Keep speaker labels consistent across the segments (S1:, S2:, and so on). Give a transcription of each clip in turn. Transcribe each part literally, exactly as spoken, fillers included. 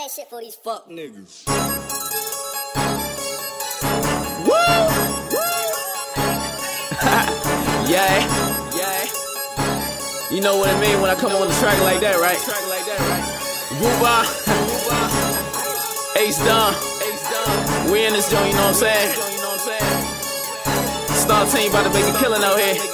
S1: that shit for these fuck niggas.
S2: Woo! Yeah, yeah. You know what I mean when I come on the track like that, right? Bubar, S T A R We in this joint, you know what I'm saying? S T A R team about to make a killing out here.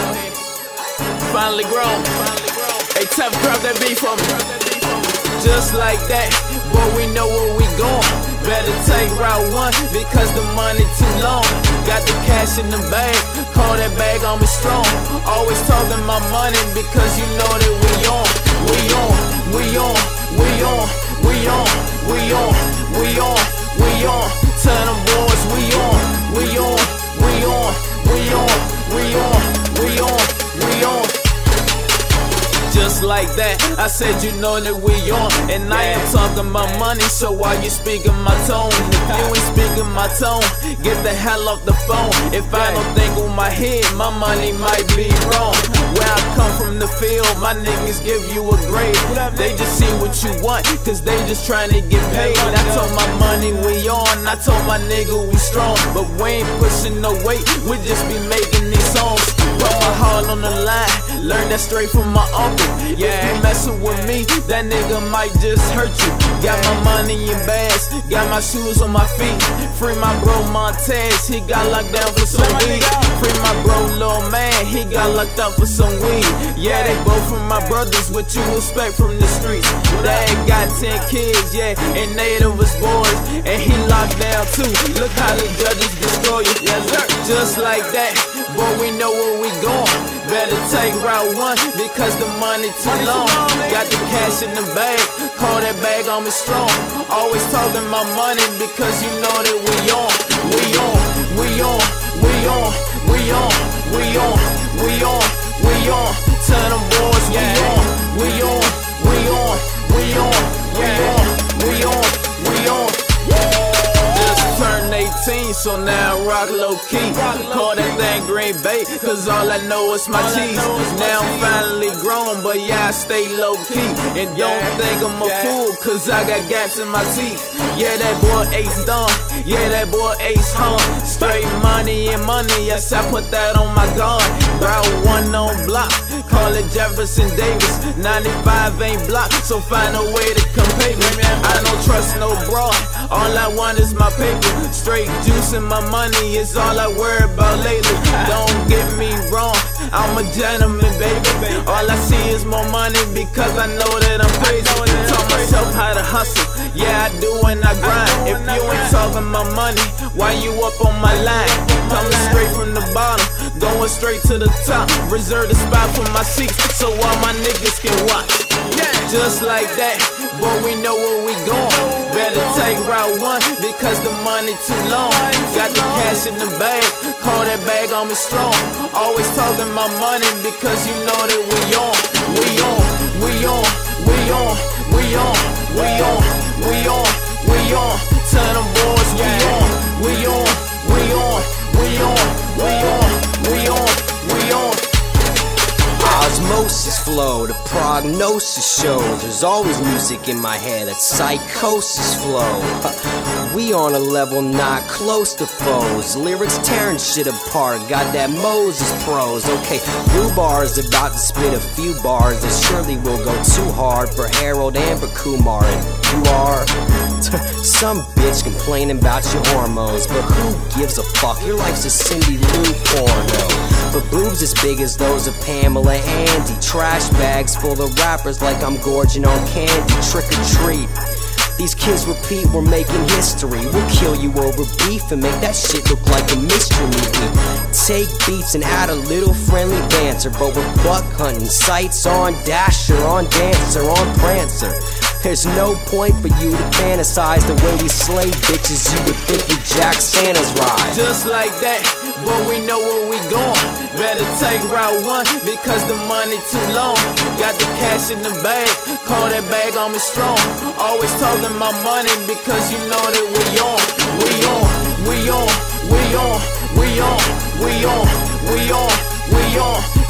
S2: Finally grown. Hey, tough, grab that beat for me. Just like that, boy, we know where we going. Better take route one, because the money too long. Got the cash in the bag, call that bag on me strong. Always talking my money, because you know that we on. We on, we on, we on, we on, we on, we on, we on. Tell them boys we on, we on, we on, we on, we on, we on, we on. Just like that, I said you know that we on. And I ain't talking about money, so why you speaking my tone? If you ain't speaking my tone, get the hell off the phone. If I don't think on my head, my money might be wrong. Where I come from the field, my niggas give you a grade. They just see what you want, cause they just trying to get paid. I told my money we on, I told my nigga we strong. But we ain't pushing no weight, we just be making these songs. Put my heart on the line, learn that straight from my uncle. Yeah, ain't messing with me, that nigga might just hurt you. Got my money in bags, got my shoes on my feet. Free my bro Montez, he got locked down for some weed. Free my bro Lil Man, he got locked up for some weed. Yeah, they both from my brothers, what you expect from the streets. Dad got ten kids, yeah, and eight of us boys, and he locked down too. Look how the judges destroy you, yes sir. Just like that, boy, we know where we going. Better take route one, because the money too long. Got the cash in the bag, call that bag on me strong. Always talking my money, because you know that we on. We on, we on, we on, we on, we on, we on, we on. Tell them boys we on, we on, we on, we on, we on, we on, we on. Just turned eighteen, so now I rock low key. Call that thing Green Bay, cause all I know is my cheese. Now I'm finally grown, but yeah, I stay low key. And don't think I'm a fool, cause I got gaps in my teeth. Yeah, that boy Ace done, yeah, that boy Ace hung. Straight money and money, yes, I put that on my gun. Route one on block, call it Jefferson Davis. ninety-five ain't blocked, so find a way to come pay me. I don't trust no broad, all I want is my paper. Straight juice and my money is all I worry about lately. Don't get me wrong, I'm a gentleman, baby. All I see is more money, because I know that I'm crazy. Taught myself how to hustle, yeah I do and I grind. If you ain't talking my money, why you up on my line? Coming straight from the bottom, going straight to the top. Reserve the spot for my seats, so all my niggas can watch. Just like that, boy, we know where we going. Better take route one, because the money too long. Got the cash in the bag, call that bag on me strong. Always talking my money, because you know that we on. We on, we on, we on, we on, we on, we on, we on. Tell them boys we on, we on, we on, we on, we on, we on, we on.
S3: Osmosis flow, the prognosis shows. There's always music in my head, that psychosis flow. We on a level not close to foes. Lyrics tearing shit apart, got that Moses prose. Okay, Bubar is about to spit a few bars that surely will go too hard for Harold and for Kumar. And you are some bitch complaining about your hormones, but who gives a fuck? Your life's a Cindy Lou porno. But boobs as big as those of Pamela and Andy. Trash bags full of rappers like I'm gorging on candy. Trick or treat. These kids repeat, we're making history. We'll kill you over beef and make that shit look like a mystery movie. Take beats and add a little friendly banter, but we're buck hunting. Sights on Dasher, on Dancer, on Prancer. There's no point for you to fantasize the way we slay bitches. You would think we jack Santa's ride.
S2: Just like that, but we know where we going. Better take route one, because the money too long. Got the cash in the bag, call that bag on me strong. Always talking my money, because you know that we on. We on, we on, we on, we on, we on, we on, we on.